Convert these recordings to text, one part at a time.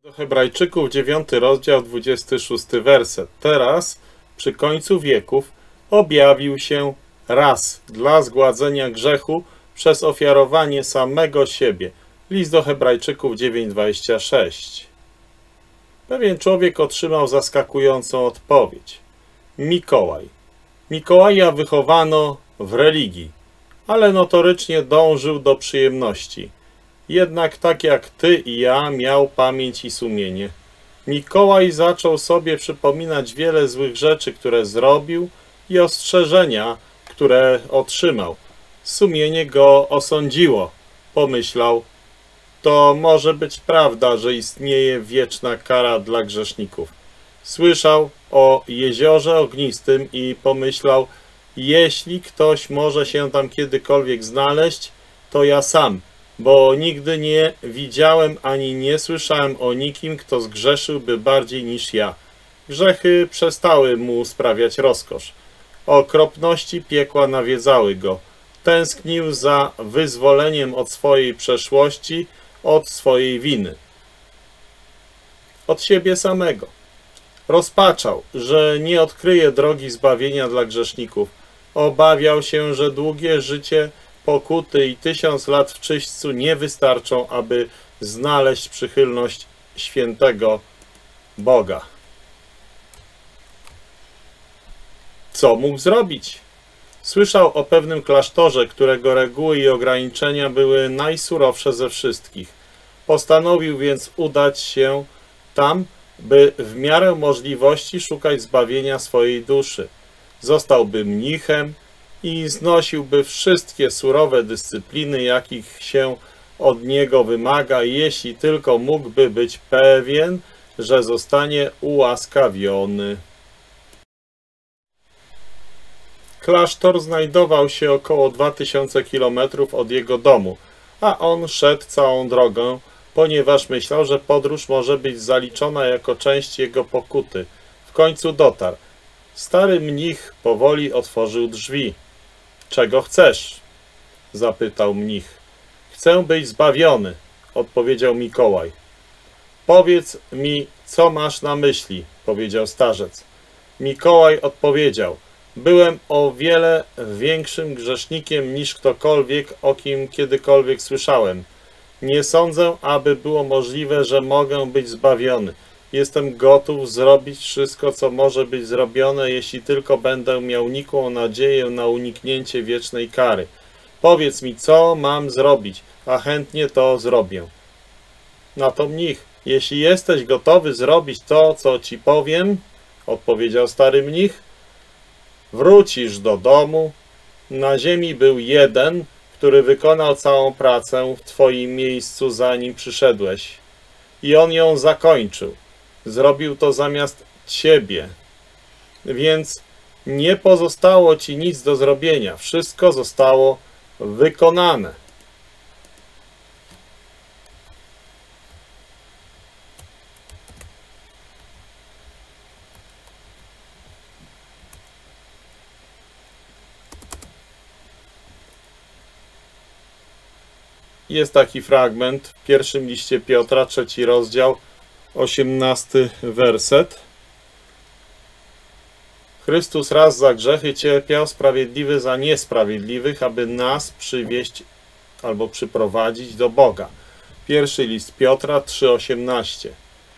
Do Hebrajczyków 9 rozdział 26 werset. Teraz, przy końcu wieków, objawił się raz dla zgładzenia grzechu przez ofiarowanie samego siebie. List do Hebrajczyków 9:26. Pewien człowiek otrzymał zaskakującą odpowiedź. Mikołaj. Mikołaja wychowano w religii, ale notorycznie dążył do przyjemności. Jednak tak jak ty i ja miał pamięć i sumienie. Mikołaj zaczął sobie przypominać wiele złych rzeczy, które zrobił i ostrzeżenia, które otrzymał. Sumienie go osądziło. Pomyślał, to może być prawda, że istnieje wieczna kara dla grzeszników. Słyszał o jeziorze ognistym i pomyślał, jeśli ktoś może się tam kiedykolwiek znaleźć, to ja sam, bo nigdy nie widziałem ani nie słyszałem o nikim, kto zgrzeszyłby bardziej niż ja. Grzechy przestały mu sprawiać rozkosz. Okropności piekła nawiedzały go. Tęsknił za wyzwoleniem od swojej przeszłości, od swojej winy. Od siebie samego. Rozpaczał, że nie odkryje drogi zbawienia dla grzeszników. Obawiał się, że długie życie pokuty i 1000 lat w czyśćcu nie wystarczą, aby znaleźć przychylność świętego Boga. Co mógł zrobić? Słyszał o pewnym klasztorze, którego reguły i ograniczenia były najsurowsze ze wszystkich. Postanowił więc udać się tam, by w miarę możliwości szukać zbawienia swojej duszy. Zostałby mnichem i znosiłby wszystkie surowe dyscypliny, jakich się od niego wymaga, jeśli tylko mógłby być pewien, że zostanie ułaskawiony. Klasztor znajdował się około 2000 km od jego domu, a on szedł całą drogę, ponieważ myślał, że podróż może być zaliczona jako część jego pokuty. W końcu dotarł. Stary mnich powoli otworzył drzwi. Czego chcesz? Zapytał mnich. Chcę być zbawiony, odpowiedział Mikołaj. Powiedz mi, co masz na myśli, powiedział starzec. Mikołaj odpowiedział. Byłem o wiele większym grzesznikiem niż ktokolwiek, o kim kiedykolwiek słyszałem. Nie sądzę, aby było możliwe, że mogę być zbawiony. Jestem gotów zrobić wszystko, co może być zrobione, jeśli tylko będę miał nikłą nadzieję na uniknięcie wiecznej kary. Powiedz mi, co mam zrobić, a chętnie to zrobię. Na to mnich, jeśli jesteś gotowy zrobić to, co ci powiem, odpowiedział stary mnich, wrócisz do domu. Na ziemi był jeden, który wykonał całą pracę w twoim miejscu, zanim przyszedłeś. I on ją zakończył. Zrobił to zamiast ciebie. Więc nie pozostało ci nic do zrobienia. Wszystko zostało wykonane. Jest taki fragment w pierwszym liście Piotra, 3 rozdział, 18 werset. Chrystus raz za grzechy cierpiał, sprawiedliwy za niesprawiedliwych, aby nas przywieść albo przyprowadzić do Boga. Pierwszy list Piotra 3,18.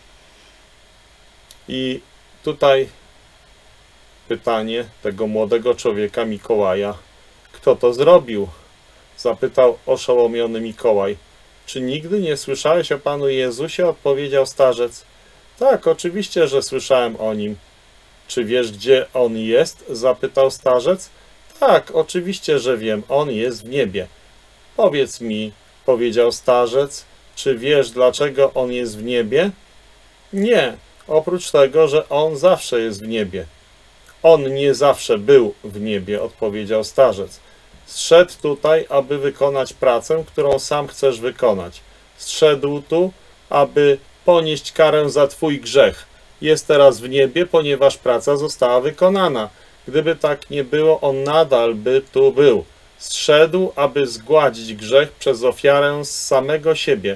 I tutaj pytanie tego młodego człowieka Mikołaja. Kto to zrobił? Zapytał oszołomiony Mikołaj. Czy nigdy nie słyszałeś o Panu Jezusie? Odpowiedział starzec. Tak, oczywiście, że słyszałem o Nim. Czy wiesz, gdzie On jest? Zapytał starzec. Tak, oczywiście, że wiem. On jest w niebie. Powiedz mi, powiedział starzec, czy wiesz, dlaczego On jest w niebie? Nie, oprócz tego, że On zawsze jest w niebie. On nie zawsze był w niebie, odpowiedział starzec. Zszedł tutaj, aby wykonać pracę, którą sam chcesz wykonać. Zszedł tu, aby ponieść karę za twój grzech. Jest teraz w niebie, ponieważ praca została wykonana. Gdyby tak nie było, on nadal by tu był. Zszedł, aby zgładzić grzech przez ofiarę z samego siebie.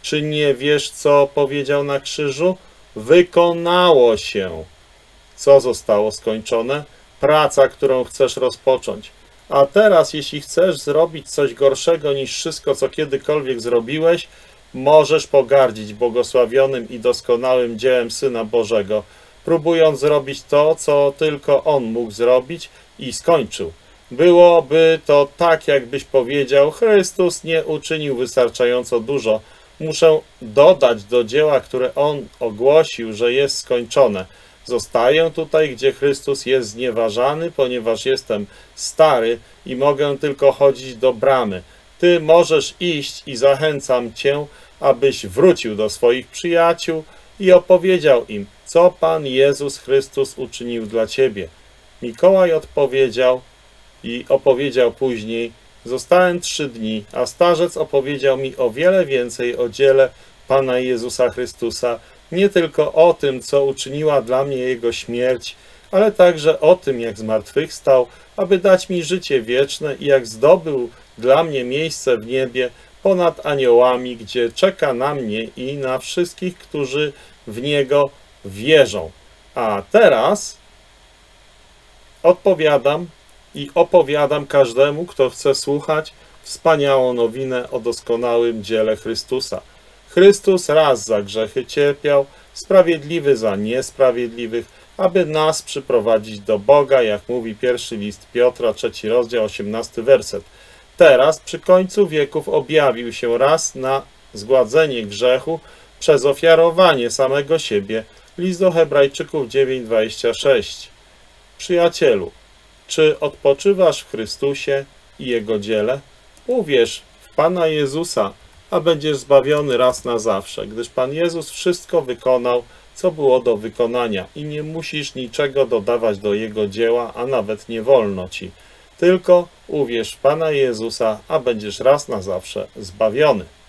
Czy nie wiesz, co powiedział na krzyżu? Wykonało się. Co zostało skończone? Praca, którą chcesz rozpocząć. A teraz, jeśli chcesz zrobić coś gorszego niż wszystko, co kiedykolwiek zrobiłeś, możesz pogardzić błogosławionym i doskonałym dziełem Syna Bożego, próbując zrobić to, co tylko On mógł zrobić i skończył. Byłoby to tak, jakbyś powiedział: Chrystus nie uczynił wystarczająco dużo. Muszę dodać do dzieła, które On ogłosił, że jest skończone. Zostaję tutaj, gdzie Chrystus jest znieważany, ponieważ jestem stary i mogę tylko chodzić do bramy. Ty możesz iść i zachęcam Cię, abyś wrócił do swoich przyjaciół i opowiedział im, co Pan Jezus Chrystus uczynił dla Ciebie. Mikołaj odpowiedział i opowiedział później: zostałem 3 dni, a starzec opowiedział mi o wiele więcej o dziele Pana Jezusa Chrystusa, nie tylko o tym, co uczyniła dla mnie Jego śmierć, ale także o tym, jak zmartwychwstał, aby dać mi życie wieczne i jak zdobył dla mnie miejsce w niebie ponad aniołami, gdzie czeka na mnie i na wszystkich, którzy w Niego wierzą. A teraz odpowiadam i opowiadam każdemu, kto chce słuchać, wspaniałą nowinę o doskonałym dziele Chrystusa. Chrystus raz za grzechy cierpiał, sprawiedliwy za niesprawiedliwych, aby nas przyprowadzić do Boga, jak mówi pierwszy list Piotra, 3 rozdział, 18 werset. Teraz, przy końcu wieków, objawił się raz na zgładzenie grzechu przez ofiarowanie samego siebie. List do Hebrajczyków 9:26. Przyjacielu, czy odpoczywasz w Chrystusie i Jego dziele? Uwierz w Pana Jezusa, a będziesz zbawiony raz na zawsze, gdyż Pan Jezus wszystko wykonał, co było do wykonania i nie musisz niczego dodawać do Jego dzieła, a nawet nie wolno Ci. Tylko uwierz w Pana Jezusa, a będziesz raz na zawsze zbawiony.